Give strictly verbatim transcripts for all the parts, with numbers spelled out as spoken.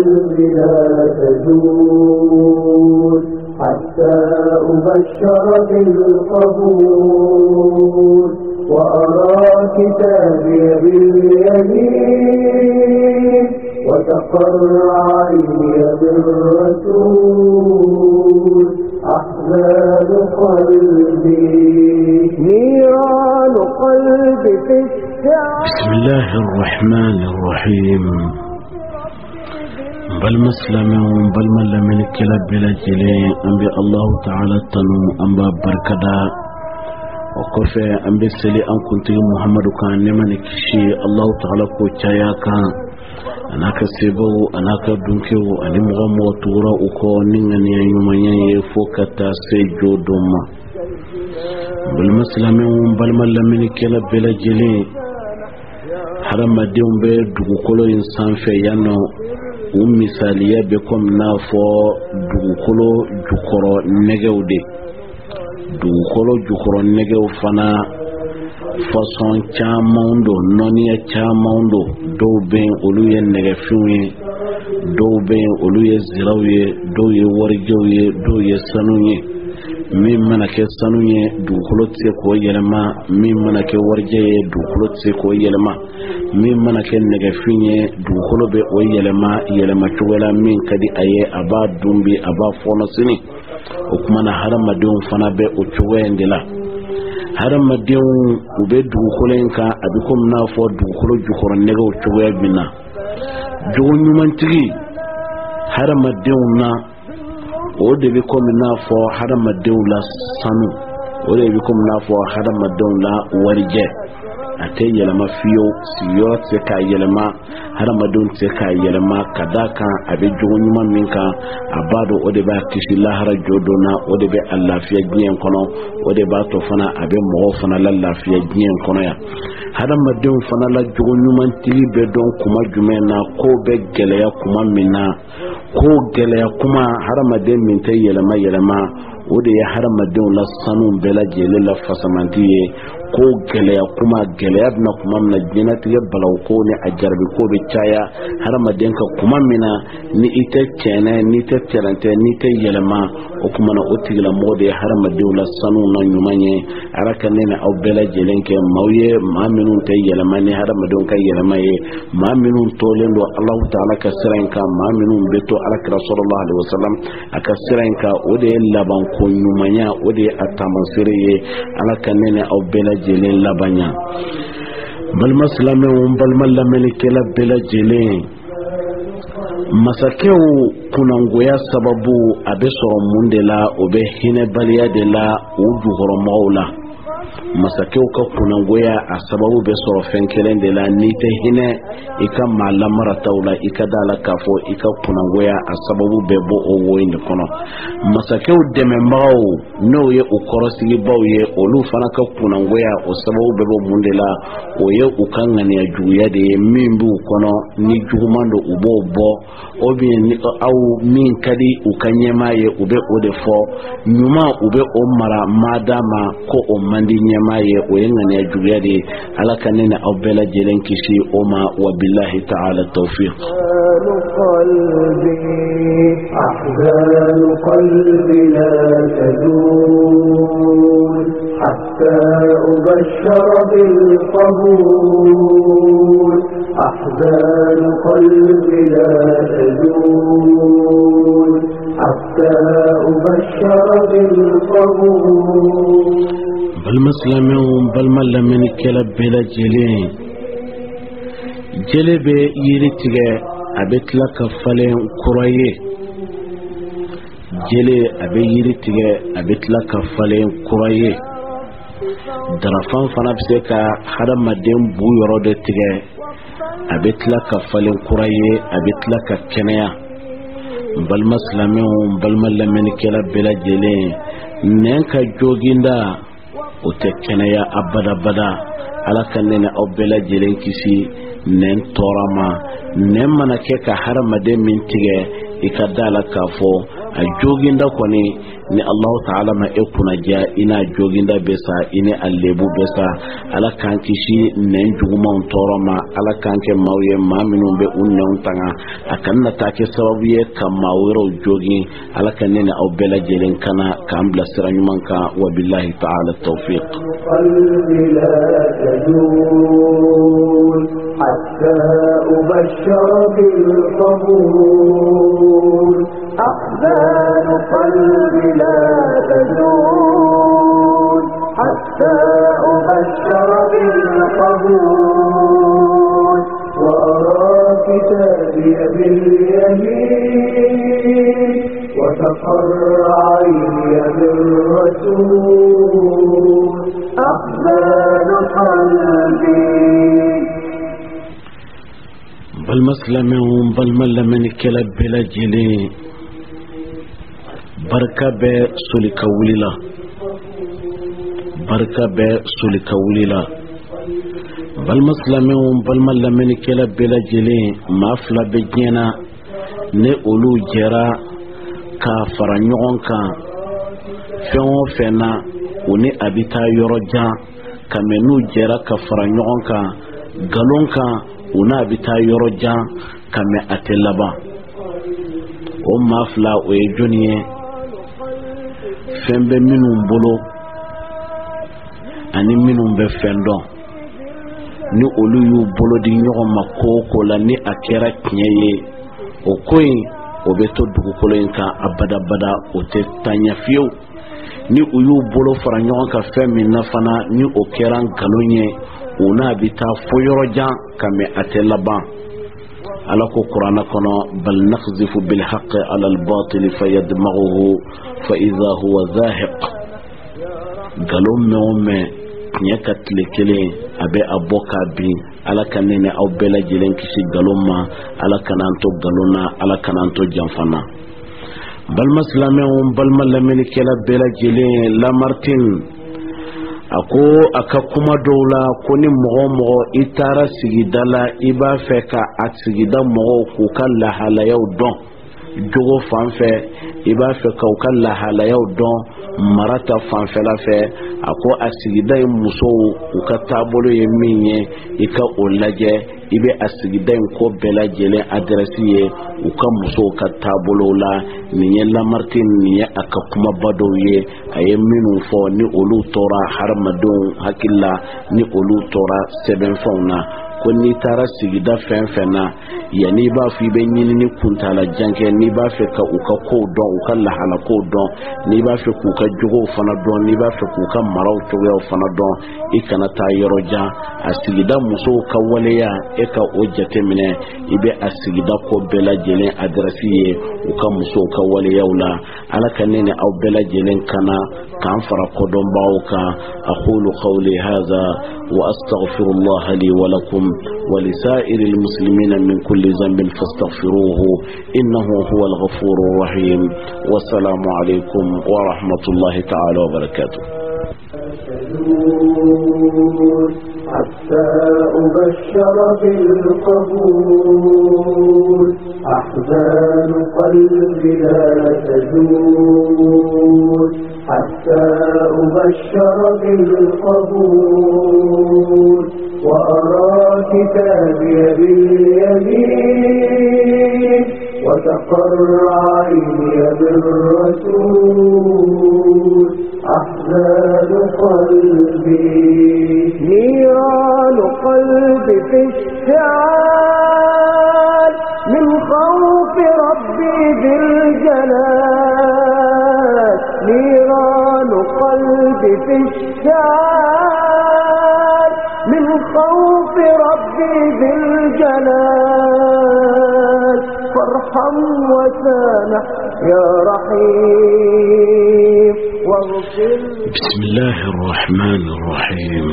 قلبي لا تزول حتى أبشر بالقبول وأرى كتابي باليمين وتقر عيني بالرسول أحزان قلبي نيران قلبي في الشعب. بسم الله الرحمن الرحيم. بل مسلم بل من لم يكلا بلا جلي أنبي الله تعالى تنو أنبا بركدا وكفى أنبي سلي أن كنت محمد كان نمن كشي الله تعالى كوشايا كان أناك سيبو أناك دنكو أني مغم وطورا أكو نغني يومين يفوكتا سيجو دوما بل مسلم بل من لم يكلا بلا جلي حرم ديوم بي دوكولو إنسان في يانو ومثالية بكم نافو دوكولو جوكورو نيغو دي دوكولو جوكورو نيغو فنا façon caman do noniya caman do dɔw bɛ yen olu ye nɛgɛfinw ye dɔw bɛ yen olu ye ziraw ye dɔw ye warijɛw ye dɔw ye sanu ye min mana kɛ sanu ye dugukolo tɛ se k'o yɛlɛma min mana kɛ warijɛ ye dugukolo tɛ se k'o yɛlɛma min mana kɛ nɛgɛfin ye dugukolo bɛ o yɛlɛma yɛlɛma cogo la min ka di a ye a b'a dun bi a b'a fɔnɔ sini o kuma na hadamadenw fana bɛ o cogoya in de la hadamadenw u bɛ dugukolo in kan a bɛ komi n'a fɔ dugukolo jukɔrɔ nɛgɛw cogoya min na jogo ɲumantigi hadamadenw na o de bɛ komi n'a fɔ hadamadenw la sanu o de bɛ komi n'a fɔ hadamadenw la warijɛ a tɛ yɛlɛma fiyewu sigiyɔrɔ tɛ se k'a yɛlɛma hadamadenw tɛ se k'a yɛlɛma ka d'a kan a bɛ jogo ɲuman min kan a b'a dɔn o de b'a kisi lahara jo dɔ na o de bɛ a lafiya diɲɛ kɔnɔ o de b'a to fana a bɛ mɔgɔw fana la lafiya diɲɛ kɔnɔ yan hadamadenw fana la jogo ɲuman tigi bɛ dɔn kuma jumɛn na ko bɛ gɛlɛya kuma min na ko gɛlɛya kuma hadamaden min tɛ yɛlɛma yɛlɛma o de ye hadamadenw la sanu bɛɛ lajɛlen la fasamanti ye ko gɛlɛya kuma gɛlɛya bɛna kuma min na diɲɛlatigɛ balawu ko ni a jarabi ko bɛ caya hadamaden ka kuma min na ni i tɛ tiɲɛ ni tɛ tɛrɛntɛ ni tɛ yɛlɛma o kuma na o tigilamɔgɔ de ye hadamadenw la sanu na ɲuman ye ala ka ne ni aw bɛɛ lajɛlen kɛ maaw ye maa minnu tɛ yɛlɛma ni hadamadenw ka yɛlɛma ye maa minnu tolen don alahu taala ka sira in kan maa minnu bɛ to alakira sallallahu alaihi wasallam a ka sira in kan o de ye laban ko ɲumanya o de ye a taamasere ye ala ka ne ni aw bɛɛ lajɛlen labanya balima silamɛw balima lamɛnnikɛla bɛɛ lajɛlen masakɛw kunangoya sababu a bɛ sɔrɔ mun de la o bɛ hinɛbaliya de la o jukɔrɔmɔgɔw la masakɛw ka kunangoya a sababu bɛ sɔrɔ fɛn kelen de la n'i tɛ hinɛ i ka maa lamarataw la i ka da la k'a fɔ i ka kunangoya a sababu bɛ bɔ o wo in de kɔnɔ masakɛw dɛmɛbagaw n'o ye o kɔrɔsigibaw ye olu fana ka kunangoya o sababu bɛ bɔ mun de la o ye u ka ŋaniya juguya de ye min b'u kɔnɔ ni juguman don u b'o bɔ o bien ni aw min ka di u ka ɲɛmaa ye u bɛ o de fɔ ɲuman u bɛ o mara maadama ko o man di ɲɛmaa ye o ye ŋaniya juguya de ye ala ka ne ni aw bɛɛ lajɛlen kisi o ma wa billahi ta'ala tawfiq. أحزان قلبي لا تزول حتى أبشر بالقبول أحزان قلبي لا تزول حتى أبشر بالقبول بل مسلمون بل من لمن كلب بلا جلين جلب يرتجى أبت لك فلين كريه جلي أبي يرتجى أبت لك فلين كريه درفان فنبسك حرم مدين بو يرد تجى أبت لك فلين كريه أبت لك كنيا بل مسلمون بل من لمن كلب بلا جلين نك جوجيندا o tɛ kɛnɛya abada bada ala ka ne ni aw bɛɛ lajɛlen kisi nɛn tɔɔrɔ ma nɛn mana kɛ ka hadamaden min tigɛ i ka da la k'a fɔ a joginda koni ni Allah ta'ala ma e kunaja ina joginda besa ine allebu besa ala kan kishi nen juguma on toroma ala kan ke mawye ma minun be unne on tanga akanna take sababu ye kamawiro jogi ala kan ne au bela jelen kana kan bla siranyuman ka wa billahi ta'ala tawfiq qalbi la tajul hatta ubashshara bil qabul أحزان قلبي لا تزول حتى أبشر بالقبول وأرى كتابي باليمين وتقر عيني بالرسول أحزان قلبي بل مسلمهم بل ملمن كلب بلا جلي barka bɛ solika wulila barka bɛ solika wulila balima silamɛw balima lamɛnnikɛla bɛɛ lajɛlen maa fila bɛ diɲɛ na ne olu jɛra ka fara ɲɔgɔn kan fɛn o fɛn na o ni a bɛ taa yɔrɔ jan ka mɛ n'u jɛra ka fara ɲɔgɔn kan galon kan o n'a bɛ taa yɔrɔ jan ka mɛ a tɛ laban o maa fila o ye jɔnni ye fɛn bɛ minnu bolo ani minnu bɛ fɛn dɔn ni olu y'u bolo di ɲɔgɔn ma ko o ko la ni a kɛra tiɲɛ ye o ko in o bɛ to dugukolo in kan abadabada o tɛ taa ɲɛ fiyewu ni u y'u bolo fara ɲɔgɔn kan fɛn min na fana ni o kɛra nkalon ye o n'a bɛ taa fo yɔrɔ jan ka mɛ a tɛ laban ala ko kuranɛ kɔnɔ bal nakhzifu bil haqqi ala al batil fayadmaghuhu fa idha huwa zahiq galon mɛ o mɛ tiɲɛ ka tile kelen a bɛ a bɔ k'a bin ala ka ne ni aw bɛɛ lajɛlen kisi galon ma ala kana an to galon na ala kana an to janfana balima silamɛw balima lamɛnnikɛla bɛɛ lajɛlen Lamartine a ko a ka kuma dɔw la ko ni mɔgɔ mɔgɔ i taara sigida la i b'a fɛ ka a sigida mɔgɔw k'u ka lahalayaw dɔn jogo fan fɛ i b'a fɛ ka u ka lahalayaw dɔn mara ta fanfɛla fɛ a ko a sigida in musow u ka taabolo ye min ye i ka o lajɛ i bɛ a sigida in ko bɛɛ lajɛlen adresse ye u ka musow ka taabolo la nin ye Lamartine nin ye a ka kumaba dɔw ye a ye minnu fɔ ni olu tora hadamadenw hakili la ni olu tora sɛbɛnfɛnw na ko n'i taara sigida fɛn fɛn na yanni i b'a fɔ i bɛ ɲinini kuntala jan kɛ n'i b'a fɛ ka u ka kow dɔn u ka lahala kow dɔn n'i b'a fɛ k'u ka jogow fana dɔn n'i b'a fɛ k'u ka maraw cogoyaw fana dɔn i kana taa yɔrɔ jan a sigida musow ka waleya e ka o jateminɛ i bɛ a sigida ko bɛɛ lajɛlen adresse ye u ka musow ka waleyaw la ala ka ne ni aw bɛɛ lajɛlen kana k'an fara kodɔnbagaw kan aqulu qawli hadha wa astaghfirullah li wa lakum wa lisa'iril muslimina min kulli dhanbin fastaghfiruhu innahu huwal ghafurur rahim wassalamu alaykum wa rahmatullahi ta'ala wa barakatuh حتى أبشر بالقبول أحزان قلبي لا تزول حتى أبشر بالقبول وأرى كتابي باليمين وتقر عيني بالرسول أحزان قلبي نيران قلبي في اشتعال من خوف ربي ذي الجلال نيران قلبي في اشتعال من خوف ربي ذي الجلال فارحم وسامح يا رحيم واغفر. بسم الله الرحمن الرحيم.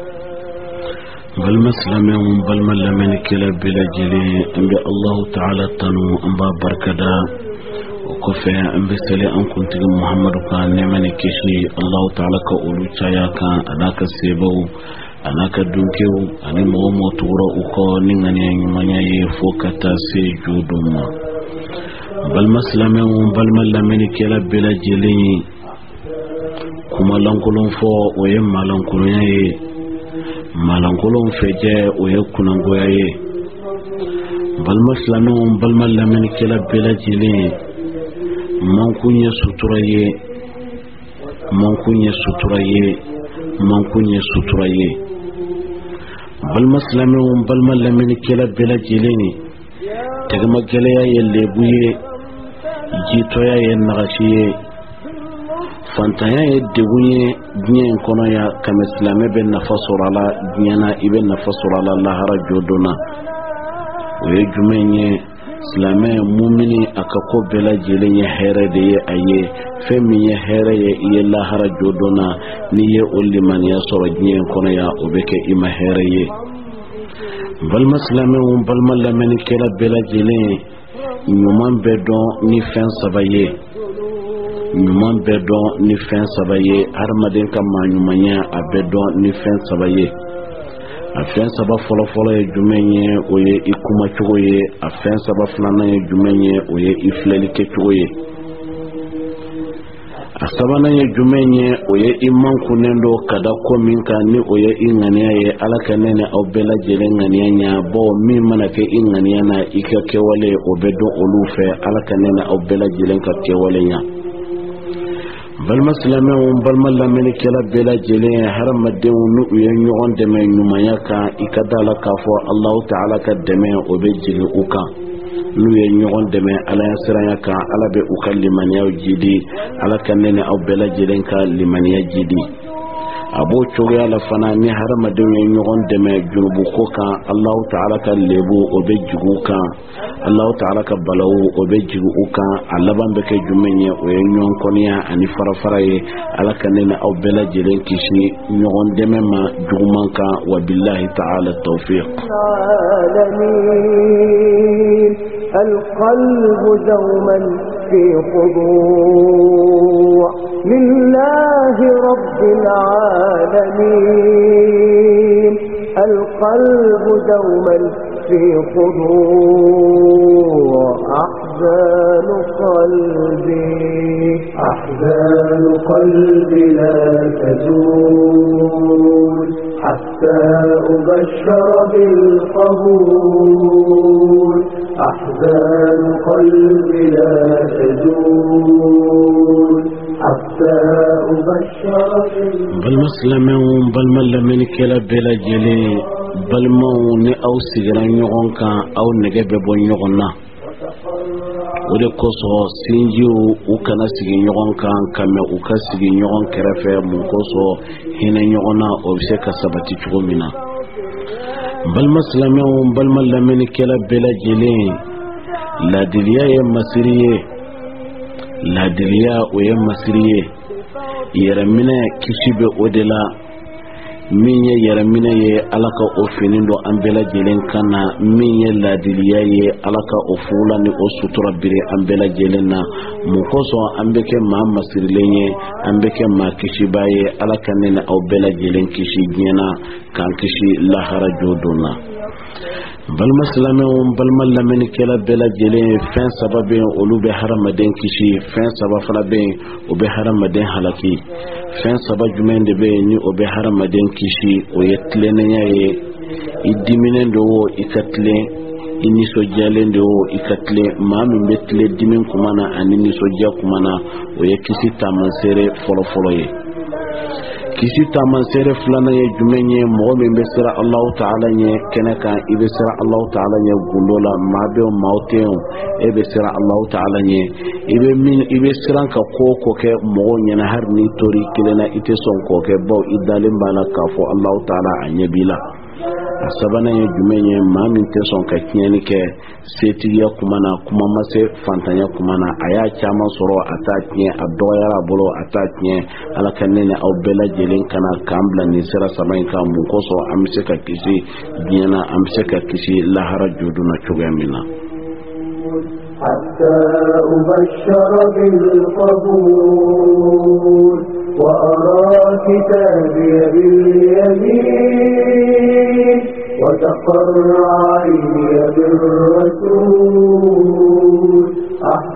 بالمسلم بالملمن كلا بلا جلي أن الله تعالى تنو أنبا بركدا وكفى أن بسلي أن كنت محمد كان نمني كشي الله تعالى كأولو شاياكا أناك سيبو أناك دونكيو أني مغمو تورا أكو نغني أنيمانيا يفوكتا سيجودوما balma silamɛw balima lamɛnnikɛla bɛɛ lajɛlen kuma lankolon fɔ o ye malankolonya ye malankolon fɛjɛ o ye kunangoya ye balima silamɛw balima lamɛnnikɛla bɛɛ lajɛlen mankun ye sutura ye mankun ye sutura ye mankun ye sutura ye balima silamɛw balima lamɛnnikɛla bɛɛ lajɛlen tɛgɛma gɛlɛya ye lebu ye jitɔya ye nagasi ye fantanya ye degun ye diɲɛ in kɔnɔ ya kɛmɛ silamɛ bɛ nafa sɔrɔ a la diɲɛ na i bɛ nafa sɔrɔ a la lahara jɔdon na o ye jumɛn ye silamɛ mumini a ka ko bɛɛ lajɛlen ye hɛrɛ de ye a ye fɛn min ye hɛrɛ ye i ye lahara jɔdon na n'i ye o limaniya sɔrɔ diɲɛ in kɔnɔ ya o bɛ kɛ i ma hɛrɛ ye balima silamɛw balima lamɛnnikɛla bɛɛ lajɛlen ɲuman bɛ dɔn ni fɛn saba ye ɲuman bɛ dɔn ni fɛn saba ye hadamaden ka maaɲumanya a bɛ dɔn ni fɛn saba ye a fɛn saba fɔlɔfɔlɔ ye jumɛn ye o ye i kumacogo ye a fɛn saba filanan ye jumɛn ye o ye i filɛli kɛcogo ye a sabanan ye jumɛn ye o ye i mankunnen do ka da ko min kan ni o ye i ŋaniya ye ala ka ne ni aw bɛɛ lajɛlen ŋaniya ɲa bawo min mana kɛ i ŋaniya na i ka kɛwale o bɛ dɔn olu fɛ ala ka ne ni aw bɛɛ lajɛlen ka kɛwale ɲa balima silamɛw balima lamɛnnikɛla bɛɛ lajɛlen hadamadenw n'u ye ɲɔgɔn dɛmɛ ɲumanya kan i ka da la k'a fɔ alahu ta'ala ka dɛmɛ o bɛ jigin u kan n'u ye ɲɔgɔn dɛmɛ alaya siranya kan ala bɛ u ka limaniyaw jidi ala ka ne ni aw bɛɛ lajɛlen ka limaniya jidi a b'o cogoya la fana ni hadamadenw ye ɲɔgɔn dɛmɛ junubu ko kan alahu ta'ala ka lebu o bɛ jigi u kan alahu ta'ala ka balawu o bɛ jigi u kan a laban bɛ kɛ jumɛn ye o ye ɲɔgɔn kɔniya ani farafara ye ala ka ne ni aw bɛɛ lajɛlen kisi ɲɔgɔn dɛmɛ ma juguman kan wa billahi ta'ala tawfiq القلب دوما في خضوع لله رب العالمين القلب دوما في خضوع أحزان قلبي أحزان قلبي لا تزول حتى أبشر بالقبول أحزان قلبي لا تزول حتى أبشر بل مسلمون بل ملمن كلا بلا جلي بل مون أو سجران يغنكا أو نجيب بون يغنى o de kosɔn sinjiw u kana sigi ɲɔgɔn kan ka mɛn u ka sigi ɲɔgɔn kɛrɛfɛ mun kosɔn hinɛ ɲɔgɔn na o bɛ se ka sabati cogo min na balima silamɛw balima lamɛnnikɛla bɛɛ lajɛlen ladiliya ye masiri ye ladiliya o ye masiri ye yɛrɛminɛ kisi bɛ o de la min ye yɛrɛminɛ ye ala ka o fini don an bɛɛ lajɛlen kan na min ye ladiliya ye ala ka o fugula ni o sutura biri an bɛɛ lajɛlen na mun kosɔn an bɛ kɛ maa masirilen ye an bɛ kɛ maa kisiba ye ala ka ne ni aw bɛɛ lajɛlen kisi diɲɛ na k'an kisi lahara jɔdon na balima silamɛw balima lamɛnnikɛla bɛɛ lajɛlen fɛn saba bɛ yen olu bɛ hadamaden kisi fɛn saba fana bɛ yen o bɛ hadamaden halaki fɛn saba jumɛn de bɛ yen ni o bɛ hadamaden kisi o ye tilennenya ye i diminen do o i ka tilen i nisɔndiyalen do o i ka tilen maa min bɛ tilen dimi kuma na ani nisɔndiya kuma na o ye kisi taamasere fɔlɔfɔlɔ ye kisi taamasere filanan ye jumɛn ye mɔgɔ min bɛ siran alahu ta'ala ɲɛ kɛnɛ kan i bɛ siran alahu ta'ala ɲɛ gundo la maa bɛ maa tɛ yen e bɛ siran alahu ta'ala ɲɛ i bɛ min i bɛ siran ka ko ko kɛ mɔgɔw ɲɛna hali ni tori kelen na i tɛ sɔn k'o kɛ bawo i dalen b'a la k'a fɔ alahu ta'ala a ɲɛ b'i la a sabanan ye jumɛn ye maa min tɛ sɔn ka tiɲɛni kɛ setigiya kuma na kuma ma se fantanya kuma na a y'a caman sɔrɔ a t'a tiɲɛ a dɔgɔyara a bolo a t'a tiɲɛ ala ka ne ni aw bɛɛ lajɛlen kana k'an bila nin sira saba in kan mun kosɔn an bɛ se ka kisi diɲɛ na an bɛ se ka kisi lahara jɔdon na cogoya min na حتى أبشر بالقبول وأرى كتابي باليمين وتقر عيني بالرسول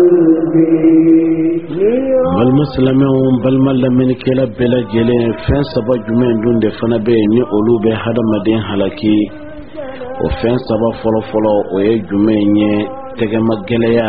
قلبي bal muslimun bal malamin kila bela jele fen saba jumen dun de fana be ni olu be hadamadin halaki o fen saba folo folo o ye jumen ye tege mageleya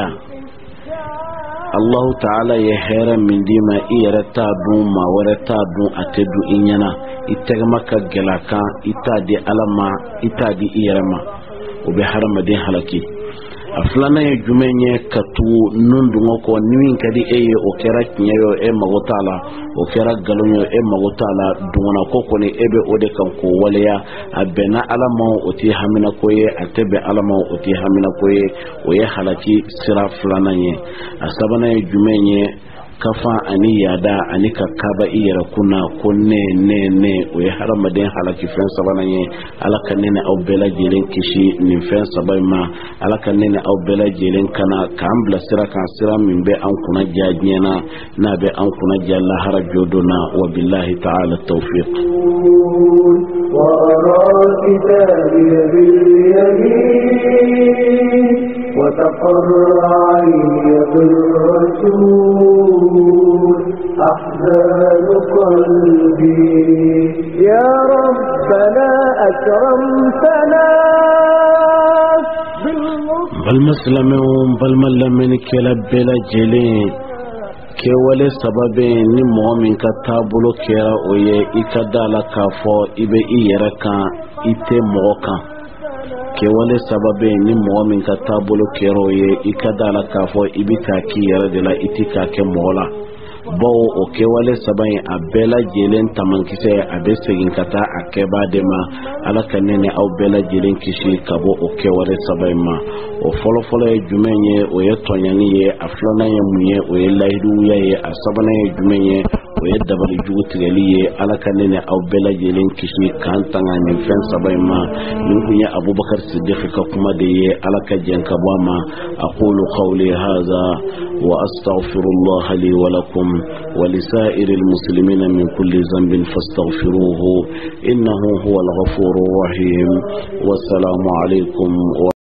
Allah ta'ala ye hera min dima iyara ta dun ma wara ta dun atedu inyana itege makka gelaka itadi alama itadi iyarama o be hadamadin halaki aflana ye jumenye katu nundungo ko niwin kadi eye o kera kinyo e magotala o kera galonyo e magotala dungona ko ko ni ebe ode kan ko waleya abena alama o ti hamina koye atebe alama o ti hamina koye o ye halaki sira flana ye asabana ye jumenye kafa ani yada ani kakaba iyara kuna ko ne ne ne o ye haramadin halaki fen sabana ye ala kanene aw bela jelen kishi nin fen sabai ma ala kanene aw bela jelen kana kan bla sira kan sira min be an kuna jajena na be an kuna jalla harajodona wa billahi ta'ala tawfiq wa ara kitabi bil yamin wa taqarra ayni bil rasul أحزان قلبي يا ربنا أكرمتنا بل مسلمون بل ملمن كلا بلا جلين kewale sababe ni mu'min ka tabulo kera oye ikadala kafo ibe iyera kan ite mokan kewale sababe ni mu'min ka tabulo kera oye ikadala kafo ibita ki yera de la itika ke mola bawo o kewale sabayin a bela jelen tamankise a be segin kata a keba de ma ala kanene aw bela jelen kishi kabo o kewale sabayin ma o folo folo ye jumenye o ye tonyani ye a flana ye munye o ye lahidu ye a sabana ye jumenye o ye dabali jugu tigeli ye ala kanene aw bela jelen kishi kan tanga ni fen sabayin ma nin kunye Abubakar Siddiq ka kuma de ye ala ka jen kabo ma aqulu qawli hadha wa astaghfirullah li wa lakum ولسائر المسلمين من كل ذنب فاستغفروه إنه هو الغفور الرحيم والسلام عليكم